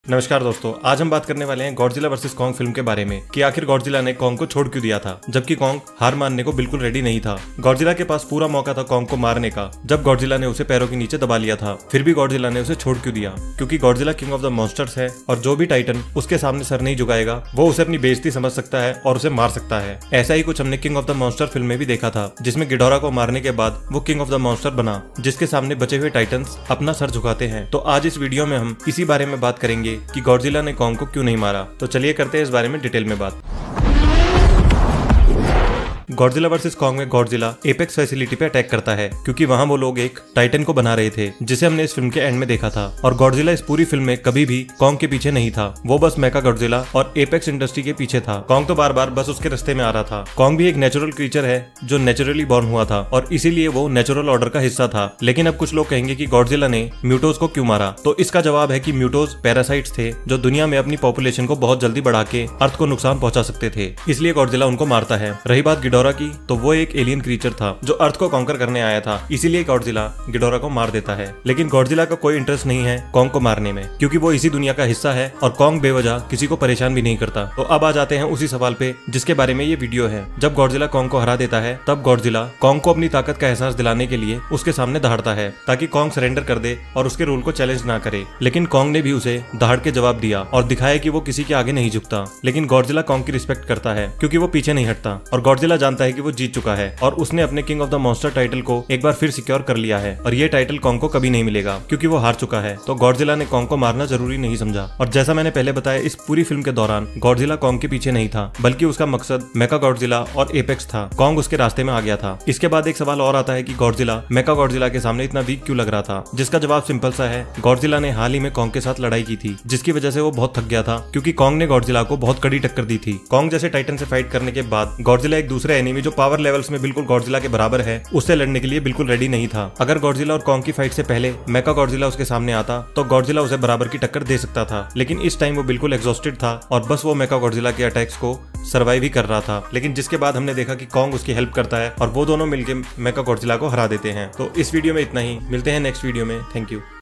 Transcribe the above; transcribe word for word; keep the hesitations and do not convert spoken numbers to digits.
नमस्कार दोस्तों, आज हम बात करने वाले हैं गॉडजिला वर्सेस कॉन्ग फिल्म के बारे में कि आखिर गॉडजिला ने कॉन्ग को छोड़ क्यों दिया था, जबकि कॉन्ग हार मानने को बिल्कुल रेडी नहीं था। गॉडजिला के पास पूरा मौका था कॉन्ग को मारने का, जब गॉडजिला ने उसे पैरों के नीचे दबा लिया था। फिर भी गॉडजिला ने उसे छोड़ क्यों दिया? क्योंकि Godzilla king of the monsters है और जो भी टाइटन उसके सामने सर नहीं झुकाएगा वो उसे अपनी बेइज्जती समझ सकता है और उसे मार सकता है। ऐसा ही कुछ हमने king of the monster film में भी देखा था, जिसमें गिडोरा को मारने के बाद वो किंग ऑफ द मॉन्स्टर बना, जिसके सामने बचे हुए टाइटन्स अपना सर झुकाते हैं। तो आज इस वीडियो में हम इसी बारे में बात करेंगे कि गॉडजिला ने कॉन्ग को क्यों नहीं मारा। तो चलिए करते हैं इस बारे में डिटेल में बात। गॉडजिला वर्सेस कॉन्ग में गॉडजिला एपेक्स फैसिलिटी पे अटैक करता है, क्योंकि वहां वो लोग एक टाइटन को बना रहे थे, जिसे हमने इस फिल्म के एंड में देखा था। और गॉडजिला इस पूरी फिल्म में कभी भी कॉन्ग के पीछे नहीं था, वो बस मेका गॉडजिला और एपेक्स इंडस्ट्री के पीछे था। कॉन्ग तो बार बार बस उसके रास्ते में आ रहा था। कॉन्ग भी एक नेचुरल क्रीचर है जो नेचुरली बॉर्न हुआ था और इसीलिए वो नेचुरल ऑर्डर का हिस्सा था। लेकिन अब कुछ लोग कहेंगे कि गॉडजिला ने म्यूटोज को क्यों मारा, तो इसका जवाब है कि म्यूटोज पैरासाइट्स थे जो दुनिया में अपनी पॉपुलेशन को बहुत जल्दी बढ़ा के अर्थ को नुकसान पहुंचा सकते थे, इसलिए गॉडजिला उनको मारता है। रही बात गिडोरा की, तो वो एक एलियन क्रीचर था जो अर्थ को कॉन्कर करने आया था, इसीलिए गॉडजिला गिडोरा को मार देता है। लेकिन गॉडजिला का कोई इंटरेस्ट नहीं है कॉन्ग को मारने में, क्योंकि वो इसी दुनिया का हिस्सा है और कॉन्ग बेवजह किसी को परेशान भी नहीं करता। तो अब आ जाते हैं उसी सवाल पे जिसके बारे में ये वीडियो है। जब गॉडजिला कॉन्ग को हरा देता है, तब गॉडजिला कॉन्ग को अपनी ताकत का एहसास दिलाने के लिए उसके सामने दहाड़ता है, ताकि कॉन्ग सरेंडर कर दे और उसके रूल को चैलेंज ना करे। लेकिन कॉन्ग ने भी उसे दहाड़ के जवाब दिया और दिखाया कि वो किसी के आगे नहीं झुकता। लेकिन गॉडजिला कॉन्ग की रिस्पेक्ट करता है, क्योंकि वो पीछे नहीं हटता और गॉडजिला जानता है कि वो जीत चुका है और उसने अपने king of the monster title को एक बार फिर सिक्योर कर लिया है। और ये टाइटल कॉन्ग को कभी नहीं मिलेगा, क्योंकि वो हार चुका है। तो गॉडजिला ने कॉन्ग को मारना जरूरी नहीं समझा। और जैसा मैंने पहले बताया, इस पूरी फिल्म के दौरान गॉडजिला कॉन्ग के पीछे नहीं था, बल्कि उसका मकसद मेका गॉडजिला और एपेक्स था। कॉन्ग उसके रास्ते में आ गया था। इसके बाद एक सवाल और आता है कि गॉडजिला मेका गॉडजिला के सामने इतना वीक क्यों लग रहा था, जिसका जवाब सिंपल सा है। गॉडजिला ने हाल ही में कॉन्ग के साथ लड़ाई की थी, जिसकी वजह से वो बहुत थक गया था, क्योंकि कॉन्ग ने गॉडजिला को बहुत कड़ी टक्कर दी थी। कॉन्ग जैसे टाइटन से फाइट करने के बाद गॉडजिला एक दूसरे एनिमी जो पावर लेवल्स में बिल्कुल गॉडजिला के बराबर है, उससे लड़ने के लिए बिल्कुल रेडी नहीं था। अगर गॉडजिला और कॉन्ग की फाइट से पहले मेका गॉडजिला उसके सामने आता, तो गॉडजिला उसे बराबर की टक्कर दे सकता था। लेकिन इस टाइम वो बिल्कुल एग्जॉस्टेड था और बस वो मेका गॉडजिला के अटैक्स को सर्वाइव ही कर रहा था। लेकिन जिसके बाद हमने देखा कि कॉन्ग उसकी हेल्प करता है और वो दोनों मिलकर मेका गॉडजिला को हरा देते हैं। तो इस वीडियो में इतना ही, मिलते हैं नेक्स्ट वीडियो में। Thank you.